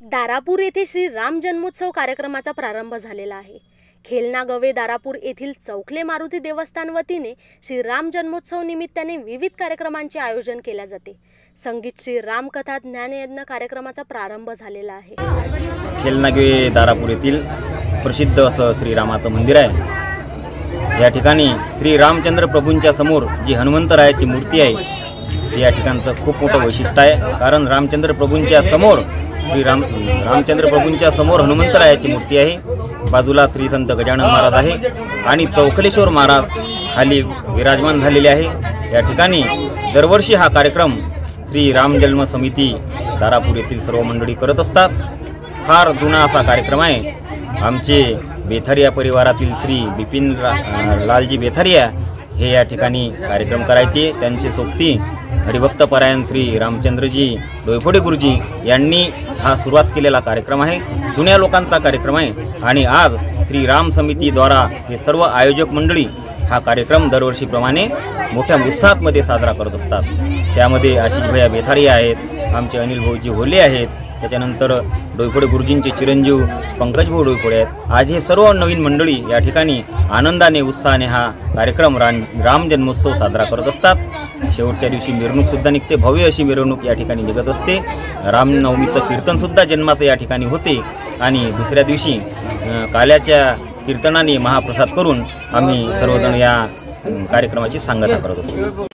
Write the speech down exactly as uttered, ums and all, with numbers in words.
दारापूर येथे श्री राम जन्मोत्सव कार्यक्रमाचा प्रारंभ झालेला आहे। खेलना गवे दारापूर येथील चौखले मारुती देवस्थान वतीने श्री राम जन्मोत्सव निमित्ताने विविध कार्यक्रमांचे आयोजन केले जाते। संगीत श्री राम कथा ज्ञानयज्ञ कार्यक्रमाचा प्रारंभ झालेला आहे। खेलना गवे दारापूर येथील प्रसिद्ध असं श्री रामाचं मंदिर आहे। या ठिकाणी श्री रामचंद्र प्रभूंच्या समोर जी हनुमंतरायाची मूर्ती आहे या ठिकाणचं खूप मोठं वैशिष्ट्य आहे। कारण रामचंद्र प्रभूंच्या समोर श्री राम रामचंद्र प्रभूंच्या समोर हनुमंतरायाची मूर्ती आहे। बाजूला श्री संत गजानन महाराज आहे आणि चौखलेश्वर महाराज खाली विराजमान झालेले आहे। या ठिकाणी दरवर्षी हा कार्यक्रम श्री राम जन्म समिती दारापूर येथील सर्व मंडळी करत असतात। फार जुना असा कार्यक्रम आहे। आमचे बेथारिया परिवारातील श्री बिपिन लालजी बेथारिया हे या ठिकाणी कार्यक्रम करायचे। त्यांचे सोबती हरिभक्त परायण श्री रामचंद्रजी डोयफोडे गुरुजी यांनी हा सुरुवात केलेला कार्यक्रम आहे। जुन्या लोकांचा कार्यक्रम आहे आणि आज श्री राम समितीद्वारा हे सर्व आयोजक मंडळी हा कार्यक्रम दरवर्षीप्रमाणे मोठ्या उत्साहामध्ये साजरा करत असतात। त्यामध्ये आशिष भैया बेथारिया आहेत, आमचे अनिल भाऊजी होले आहेत, त्याच्यानंतर डोयफोडे गुरुजींचे चिरंजीव पंकज भाऊ डोयफोडे आहेत। आज हे सर्व नवीन मंडळी या ठिकाणी आनंदाने उत्साहाने हा कार्यक्रम राम राम जन्मोत्सव साजरा करत असतात। शेवटच्या दिवशी मिरवणूक सुद्धा निघते, भव्य अशी मिरवणूक या ठिकाणी निघत असते। रामनवमीचं कीर्तन सुद्धा जन्माचं या ठिकाणी होते आणि दुसऱ्या दिवशी काल्याच्या कीर्तनाने महाप्रसाद करून आम्ही सर्वजण या कार्यक्रमाची सांगता करत असतो।